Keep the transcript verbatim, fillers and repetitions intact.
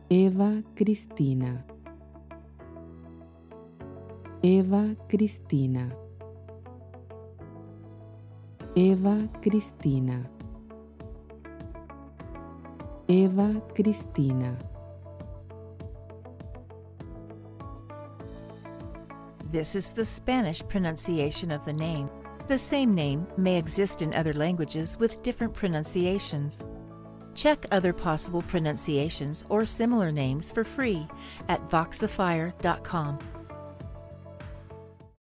Eva Cristina. Eva Cristina. Eva Cristina. Eva Cristina. This is the Spanish pronunciation of the name. The same name may exist in other languages with different pronunciations. Check other possible pronunciations or similar names for free at voxifier dot com.